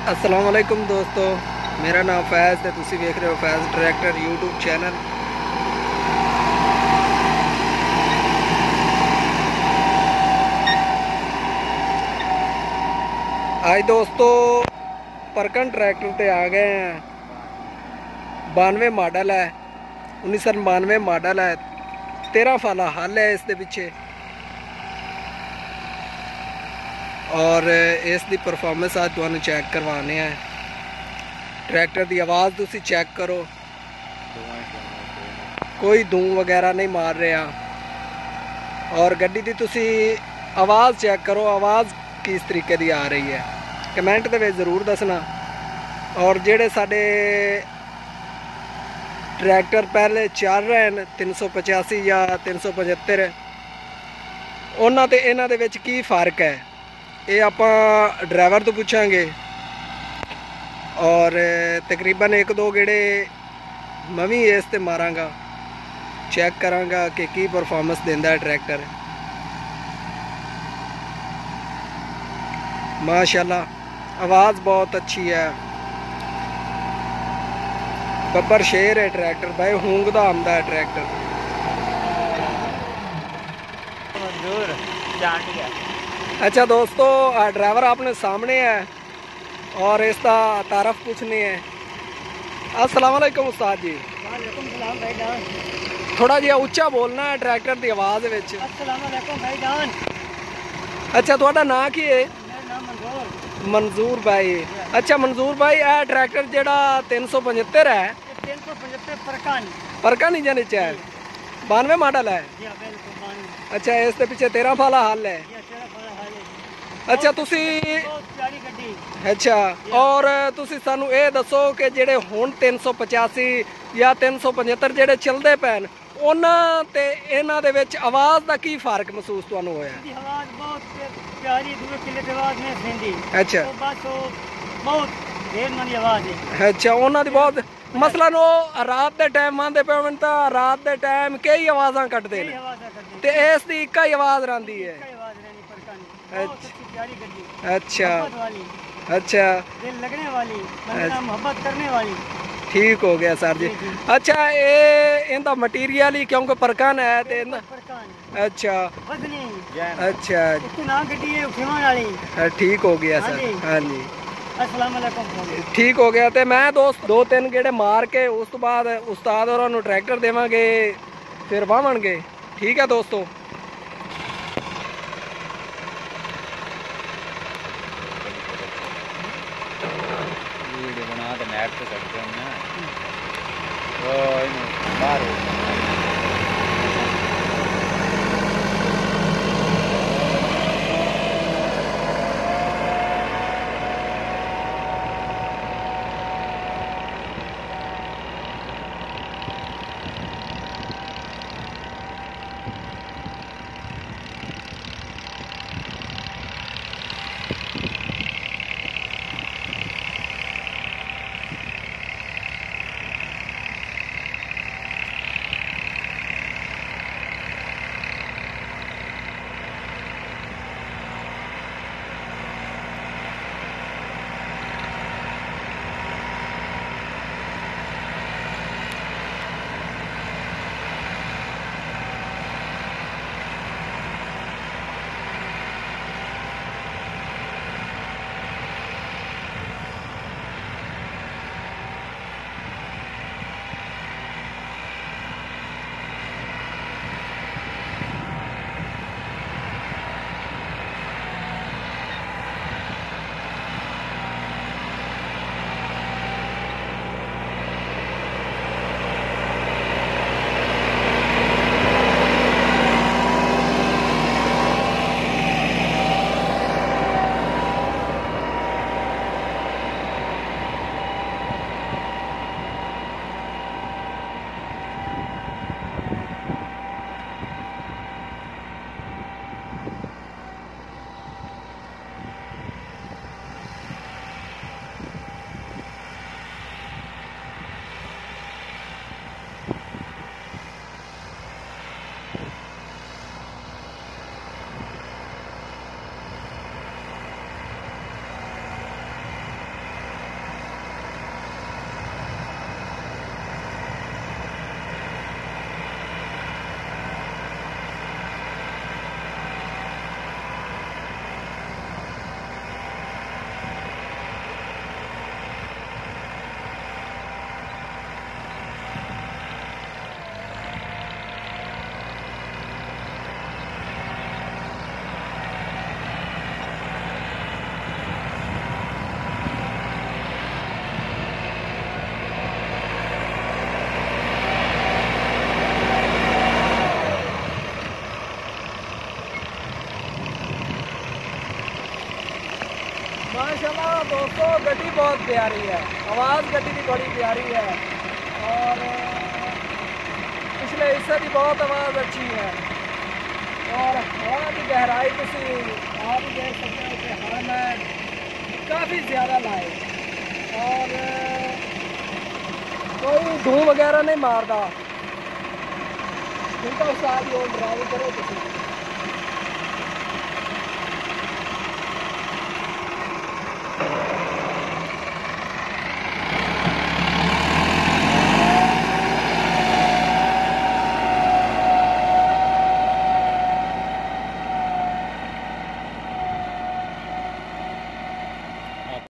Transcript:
अस्सलाम वालेकुम दोस्तों, मेरा नाम फैज़ है। तुसी देख रहे हो फैज़ ट्रैक्टर यूट्यूब चैनल। आज दोस्तों परकन ट्रैक्टर पे आ गए हैं। 92 मॉडल है, 1992 मॉडल है। 13 फाला हल है इस दे पिछे और इसकी परफॉर्मेंस आज तुहानू चेक करवाने हैं। ट्रैक्टर की आवाज़ तुसी चेक करो, कोई धूं वगैरह नहीं मार रहा। और गड्डी की तुसी आवाज़ चेक करो, आवाज़ किस तरीके की आ रही है, कमेंट दे विच ज़रूर दसना। और जेड़े साडे ट्रैक्टर पहले चल रहे हैं 385 या 375, उन्हां ते इन्हां दे विच की फ़र्क है, ये आपां ड्राइवर तो पूछांगे। और तकरीबन एक दो गेड़े मैं भी इस ते मारांगा, चेक करांगा कि की परफॉर्मेंस देंदा है ट्रैक्टर। माशाल्लाह आवाज़ बहुत अच्छी है, बब्बर शेर है ट्रैक्टर भाई, हूंगदा आंदा है ट्रैक्टर। अच्छा दोस्तों, ड्राइवर आपने सामने है और इसका तारफ पूछनी है। अस्सलाम वालेकुम उस्ताद जी। वालेकुम सलाम भाईजान। थोड़ा जिहा उच्चा बोलना है ट्रैक्टर की आवाज़ विच। अस्सलाम वालेकुम भाईजान। अच्छा तुहाडा नाम की है? मेरा नाम मंजूर। मंजूर भाई। अच्छा मंजूर भाई, यह ट्रैक्टर जेड़ा 375 है, 375 परकन परकन इंजन विच है, 92 मॉडल है। जी हां बिल्कुल बानी। अच्छा इस दे पिछे 13 फाला हल है। ये तेरा बड़ा हाल है। अच्छा तुसी बहुत प्यारी गड्डी। अच्छा, और तुसी सानू ये दसो कि जेड़े हुण 385 या 375 जेड़े चलदे पैन, उन्हां ते इन्हां दे विच आवाज़ दा की फर्क महसूस तुहानू होया? इसकी आवाज बहुत प्यारी, दूर किले की आवाज में सेंदी। अच्छा तो बस वो बहुत ढेर मनी आवाज है। अच्छा, उन्हां दी बहुत मसलन वो रात दे टाइम आंदे पे होण तां रात दे टाइम कई आवाज़ां कटदे कई ने, आवाज करती ते इस दी इक्का ही आवाज़ रहिंदी है। कई आवाज रहनी परकन। बहुत अच्छी प्यारी गड्डी। अच्छा मोहब्बत वाली, अच्छा दिल लगने वाली, बंदे नाल मोहब्बत करने वाली। ठीक हो गया सर जी। अच्छा ये इनका मटीरियल ही क्योंकि परकन है ते परकन अच्छा वजनी अच्छा इसकी ना गड्डी है उठेवान वाली। ठीक हो गया हाँ सर। जी। हाँ जी अस्सलाम वालेकुम। ठीक हो गया। तो मैं दोस्त 2-3 गेड़े मार के उस तो बाद उस्ताद होरां नू ट्रैक्टर देवांगे, फिर वाहणगे। ठीक है दोस्तों। वीडियो बना तो नेट पे सकते हैं ना, वो बाहर माशाल्लाह दोस्तों गड्डी बहुत प्यारी है, आवाज़ गड्डी की बड़ी प्यारी है और पिछले हिस्से की बहुत आवाज़ अच्छी है और हवा की गहराई आप ही देख सकते हो कि हवा में काफ़ी ज़्यादा लाए और कोई धूम वगैरह नहीं मारता। जिनका उस्ताद ड्राइव करो तुम